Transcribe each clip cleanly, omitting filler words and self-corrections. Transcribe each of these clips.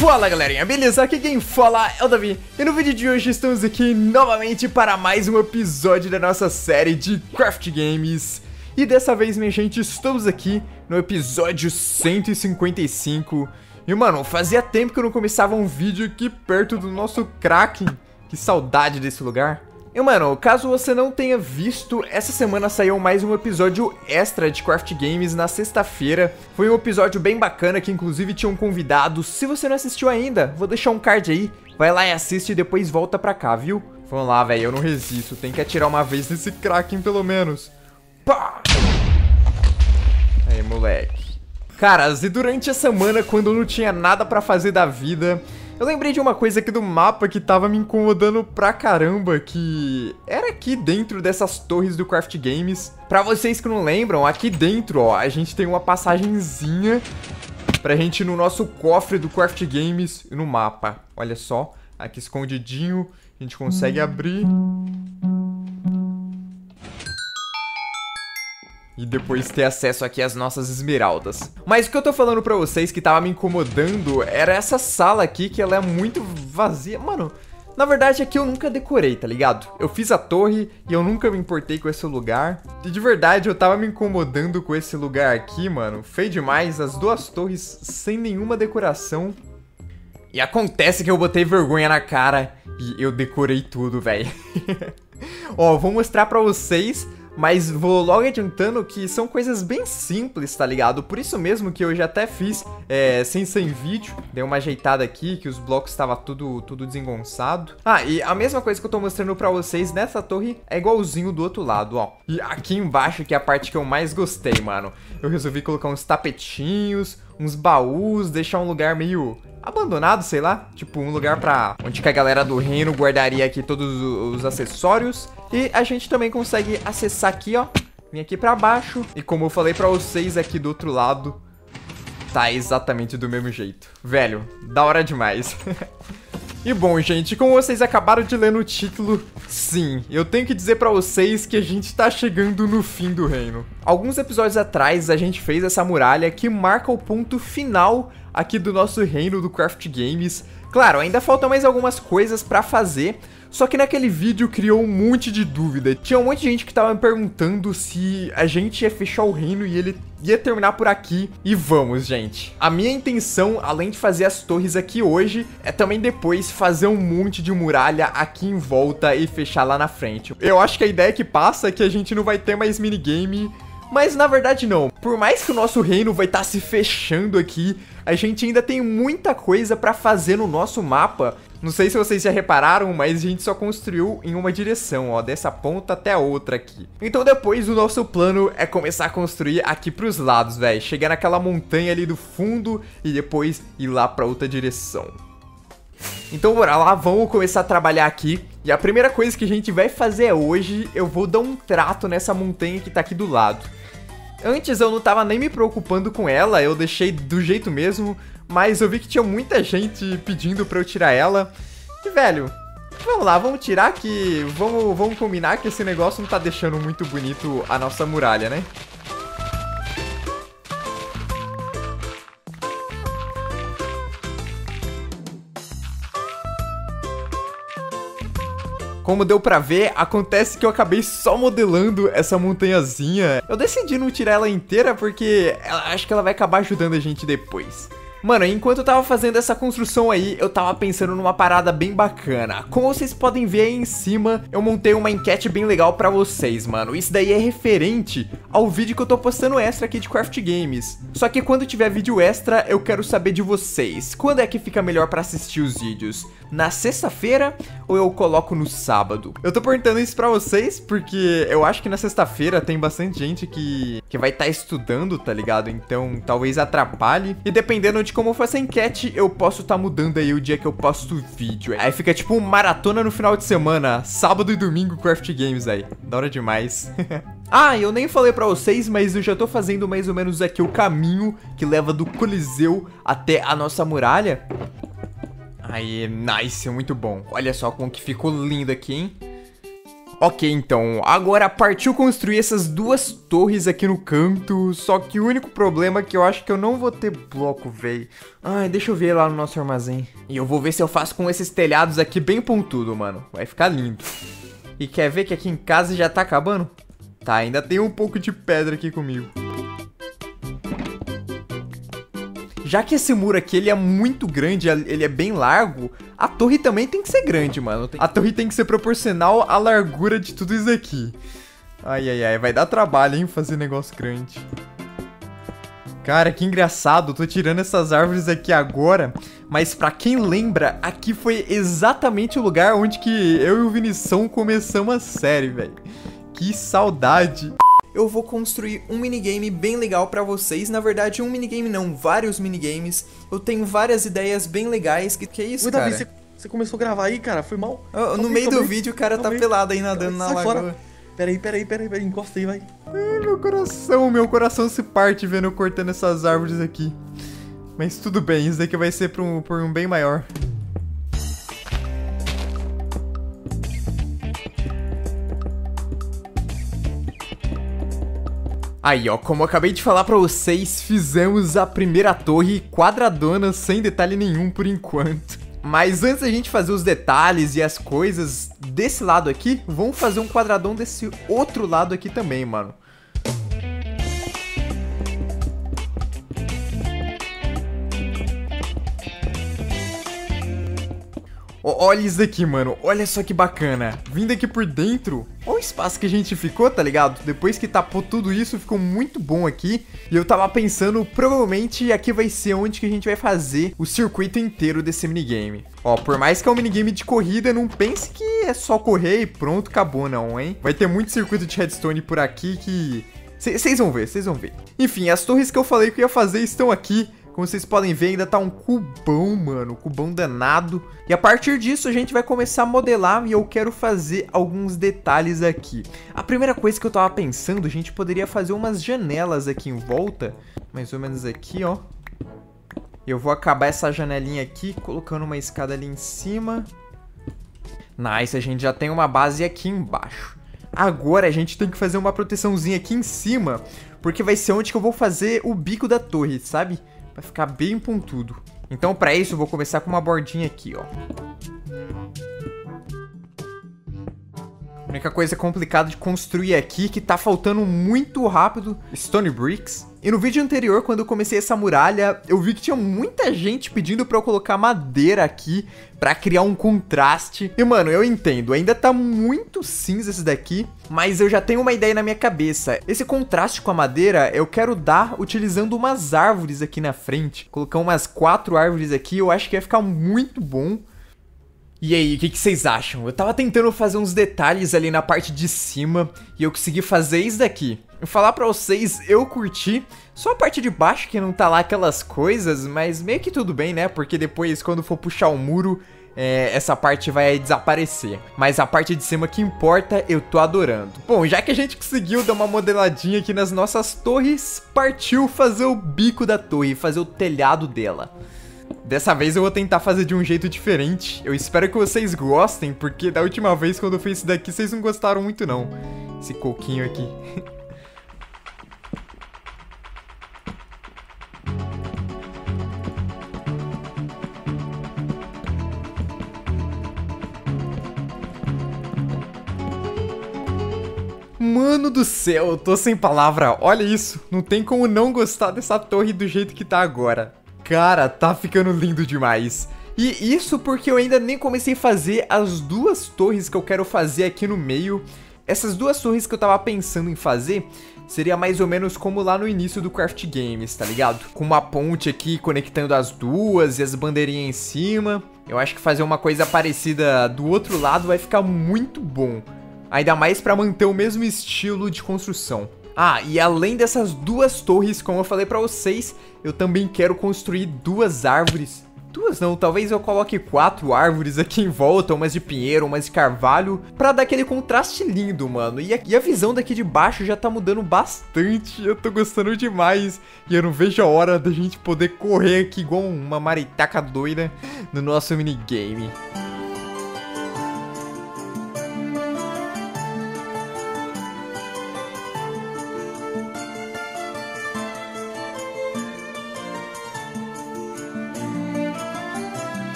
Fala galerinha, beleza? Aqui quem fala é o Davi e no vídeo de hoje estamos aqui novamente para mais um episódio da nossa série de Craft Games. E dessa vez, minha gente, estamos aqui no episódio 155. E mano, fazia tempo que eu não começava um vídeo aqui perto do nosso Kraken. Que saudade desse lugar. E mano, caso você não tenha visto, essa semana saiu mais um episódio extra de Craft Games na sexta-feira. Foi um episódio bem bacana que inclusive tinha um convidado. Se você não assistiu ainda, vou deixar um card aí. Vai lá e assiste e depois volta pra cá, viu? Vamos lá, velho, eu não resisto. Tem que atirar uma vez nesse Kraken pelo menos. Pá! Aí, moleque. Caras, e durante a semana, quando eu não tinha nada pra fazer da vida, eu lembrei de uma coisa aqui do mapa que tava me incomodando pra caramba, que era aqui dentro dessas torres do Craft Games. Pra vocês que não lembram, aqui dentro, ó, a gente tem uma passagenzinha pra gente ir no nosso cofre do Craft Games no mapa. Olha só, aqui escondidinho, a gente consegue abrir. E depois ter acesso aqui às nossas esmeraldas. Mas o que eu tô falando pra vocês que tava me incomodando era essa sala aqui, que ela é muito vazia. Mano, na verdade aqui eu nunca decorei, tá ligado? Eu fiz a torre e eu nunca me importei com esse lugar. E de verdade eu tava me incomodando com esse lugar aqui, mano. Feio demais, as duas torres sem nenhuma decoração. E acontece que eu botei vergonha na cara e eu decorei tudo, velho. Ó, vou mostrar pra vocês. Mas vou logo adiantando que são coisas bem simples, tá ligado? Por isso mesmo que eu já até fiz sem vídeo. Dei uma ajeitada aqui, que os blocos estavam tudo desengonçado. Ah, e a mesma coisa que eu tô mostrando pra vocês nessa torre é igualzinho do outro lado, ó. E aqui embaixo, que é a parte que eu mais gostei, mano. Eu resolvi colocar uns tapetinhos, uns baús, deixar um lugar meio abandonado, sei lá. Tipo, um lugar pra onde que a galera do reino guardaria aqui todos os acessórios. E a gente também consegue acessar aqui, ó. Vim aqui pra baixo. E como eu falei pra vocês, aqui do outro lado tá exatamente do mesmo jeito. Velho, da hora demais. E bom, gente, como vocês acabaram de ler no título, sim, eu tenho que dizer pra vocês que a gente tá chegando no fim do reino. Alguns episódios atrás, a gente fez essa muralha que marca o ponto final aqui do nosso reino do Craft Games. Claro, ainda faltam mais algumas coisas pra fazer, só que naquele vídeo criou um monte de dúvida. Tinha um monte de gente que tava me perguntando se a gente ia fechar o reino e ele ia terminar por aqui. E vamos, gente. A minha intenção, além de fazer as torres aqui hoje, é também depois fazer um monte de muralha aqui em volta e fechar lá na frente. Eu acho que a ideia que passa é que a gente não vai ter mais minigame, mas na verdade não. Por mais que o nosso reino vai estar se fechando aqui, a gente ainda tem muita coisa pra fazer no nosso mapa. Não sei se vocês já repararam, mas a gente só construiu em uma direção, ó, dessa ponta até a outra aqui. Então depois o nosso plano é começar a construir aqui pros lados, velho. Chegar naquela montanha ali do fundo e depois ir lá pra outra direção. Então bora lá, vamos começar a trabalhar aqui. E a primeira coisa que a gente vai fazer hoje, eu vou dar um trato nessa montanha que tá aqui do lado. Antes eu não tava nem me preocupando com ela, eu deixei do jeito mesmo, mas eu vi que tinha muita gente pedindo pra eu tirar ela. E velho, vamos lá, vamos tirar que... Vamos combinar que esse negócio não tá deixando muito bonito a nossa muralha, né? Como deu pra ver, acontece que eu acabei só modelando essa montanhazinha. Eu decidi não tirar ela inteira porque acho que ela vai acabar ajudando a gente depois. Mano, enquanto eu tava fazendo essa construção aí, eu tava pensando numa parada bem bacana. Como vocês podem ver aí em cima, eu montei uma enquete bem legal pra vocês, mano. Isso daí é referente ao vídeo que eu tô postando extra aqui de Craft Games. Só que quando tiver vídeo extra, eu quero saber de vocês. Quando é que fica melhor pra assistir os vídeos? Na sexta-feira ou eu coloco no sábado? Eu tô perguntando isso pra vocês porque eu acho que na sexta-feira tem bastante gente que vai estar estudando, tá ligado? Então talvez atrapalhe. E dependendo de como for essa enquete, eu posso estar mudando aí o dia que eu posto o vídeo. Aí fica tipo uma maratona no final de semana, sábado e domingo Craft Games aí. Da hora demais. Ah, eu nem falei pra vocês, mas eu já tô fazendo mais ou menos aqui o caminho que leva do Coliseu até a nossa muralha. Aí, nice, muito bom. Olha só como que ficou lindo aqui, hein? Ok, então, agora partiu construir essas duas torres aqui no canto, só que o único problema é que eu acho que eu não vou ter bloco, velho. Ai, deixa eu ver lá no nosso armazém. E eu vou ver se eu faço com esses telhados aqui bem pontudo, mano. Vai ficar lindo. E quer ver que aqui em casa já tá acabando? Tá, ainda tem um pouco de pedra aqui comigo. Já que esse muro aqui, ele é muito grande, ele é bem largo, a torre também tem que ser grande, mano. A torre tem que ser proporcional à largura de tudo isso aqui. Ai, ai, ai, vai dar trabalho, hein, fazer negócio grande. Cara, que engraçado, tô tirando essas árvores aqui agora, mas pra quem lembra, aqui foi exatamente o lugar onde que eu e o Vinição começamos a série, velho. Que saudade. Eu vou construir um minigame bem legal pra vocês. Na verdade, um minigame não, vários minigames. Eu tenho várias ideias bem legais. Que é isso, cara? Davi, você começou a gravar aí, cara? Foi mal? No meio do vídeo, o cara tá pelado aí nadando na lagoa. Peraí, encosta aí, vai. Ai, meu coração se parte vendo eu cortando essas árvores aqui. Mas tudo bem, isso daqui vai ser por um bem maior. Aí, ó, como eu acabei de falar pra vocês, fizemos a primeira torre quadradona, sem detalhe nenhum por enquanto. Mas antes da gente fazer os detalhes e as coisas desse lado aqui, vamos fazer um quadradão desse outro lado aqui também, mano. Olha isso daqui, mano. Olha só que bacana. Vindo aqui por dentro, olha o espaço que a gente ficou, tá ligado? Depois que tapou tudo isso, ficou muito bom aqui. E eu tava pensando, provavelmente aqui vai ser onde que a gente vai fazer o circuito inteiro desse minigame. Ó, por mais que é um minigame de corrida, não pense que é só correr e pronto, acabou não, hein? Vai ter muito circuito de redstone por aqui que... Vocês vão ver, vocês vão ver. Enfim, as torres que eu falei que eu ia fazer estão aqui. Como vocês podem ver, ainda tá um cubão, mano, cubão danado. E a partir disso a gente vai começar a modelar e eu quero fazer alguns detalhes aqui. A primeira coisa que eu tava pensando, a gente poderia fazer umas janelas aqui em volta. Mais ou menos aqui, ó. Eu vou acabar essa janelinha aqui, colocando uma escada ali em cima. Nice, a gente já tem uma base aqui embaixo. Agora a gente tem que fazer uma proteçãozinha aqui em cima, porque vai ser onde que eu vou fazer o bico da torre, sabe? Vai ficar bem pontudo. Então, pra isso, eu vou começar com uma bordinha aqui, ó. A única coisa complicada de construir aqui, que tá faltando muito rápido, Stone Bricks. E no vídeo anterior, quando eu comecei essa muralha, eu vi que tinha muita gente pedindo pra eu colocar madeira aqui, pra criar um contraste. E, mano, eu entendo, ainda tá muito cinza esse daqui, mas eu já tenho uma ideia na minha cabeça. Esse contraste com a madeira, eu quero dar utilizando umas árvores aqui na frente. Colocar umas 4 árvores aqui, eu acho que vai ficar muito bom. E aí, o que vocês acham? Eu tava tentando fazer uns detalhes ali na parte de cima e eu consegui fazer isso daqui. Eu falar pra vocês, eu curti, só a parte de baixo que não tá lá aquelas coisas, mas meio que tudo bem, né? Porque depois, quando for puxar o muro, essa parte vai desaparecer. Mas a parte de cima que importa, eu tô adorando. Bom, já que a gente conseguiu dar uma modeladinha aqui nas nossas torres, partiu fazer o bico da torre, fazer o telhado dela. Dessa vez eu vou tentar fazer de um jeito diferente. Eu espero que vocês gostem, porque da última vez quando eu fiz isso daqui, vocês não gostaram muito não. Esse coquinho aqui. Mano do céu, eu tô sem palavra. Olha isso, não tem como não gostar dessa torre do jeito que tá agora. Cara, tá ficando lindo demais. E isso porque eu ainda nem comecei a fazer as duas torres que eu quero fazer aqui no meio. Essas duas torres que eu tava pensando em fazer seria mais ou menos como lá no início do Craft Games, tá ligado? Com uma ponte aqui conectando as duas e as bandeirinhas em cima. Eu acho que fazer uma coisa parecida do outro lado vai ficar muito bom. Ainda mais pra manter o mesmo estilo de construção. Ah, e além dessas duas torres, como eu falei pra vocês, eu também quero construir 2 árvores. 2 não, talvez eu coloque 4 árvores aqui em volta, umas de pinheiro, umas de carvalho, pra dar aquele contraste lindo, mano. E a visão daqui de baixo já tá mudando bastante, eu tô gostando demais. E eu não vejo a hora da gente poder correr aqui igual uma maritaca doida no nosso minigame.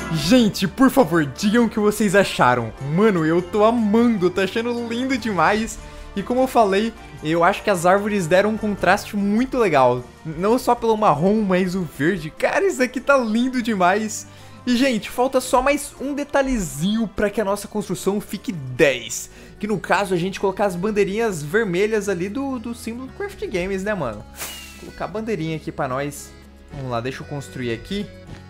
Gente, por favor, digam o que vocês acharam. Mano, eu tô amando, tô achando lindo demais. E como eu falei, eu acho que as árvores deram um contraste muito legal. Não só pelo marrom, mas o verde. Cara, isso aqui tá lindo demais. E, gente, falta só mais um detalhezinho pra que a nossa construção fique 10. Que no caso, a gente colocar as bandeirinhas vermelhas ali do símbolo do Craft Games, né, mano? Vou colocar a bandeirinha aqui pra nós. Vamos lá, deixa eu construir aqui.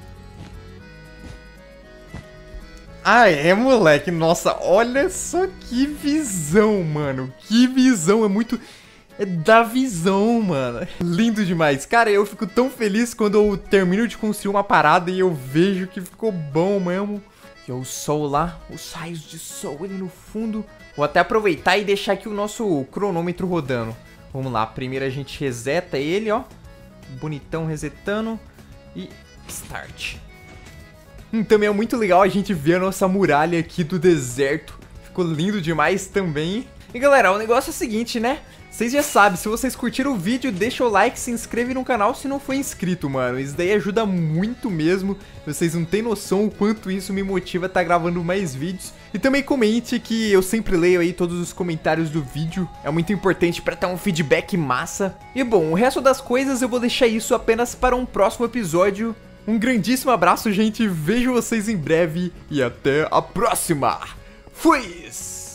Ah, é, moleque. Nossa, olha só que visão, mano. Que visão, é muito... É da visão, mano. Lindo demais. Cara, eu fico tão feliz quando eu termino de construir uma parada e eu vejo que ficou bom mesmo. E o sol lá, os raios de sol ali no fundo. Vou até aproveitar e deixar aqui o nosso cronômetro rodando. Vamos lá, primeiro a gente reseta ele, ó. Bonitão resetando. E start. Também é muito legal a gente ver a nossa muralha aqui do deserto. Ficou lindo demais também. E galera, o negócio é o seguinte, né? Vocês já sabem, se vocês curtiram o vídeo, deixa o like, se inscreve no canal se não for inscrito, mano. Isso daí ajuda muito mesmo. Vocês não têm noção o quanto isso me motiva a estar gravando mais vídeos. E também comente, que eu sempre leio aí todos os comentários do vídeo. É muito importante para ter um feedback massa. E bom, o resto das coisas eu vou deixar isso apenas para um próximo episódio. Um grandíssimo abraço, gente. Vejo vocês em breve e até a próxima. Fui!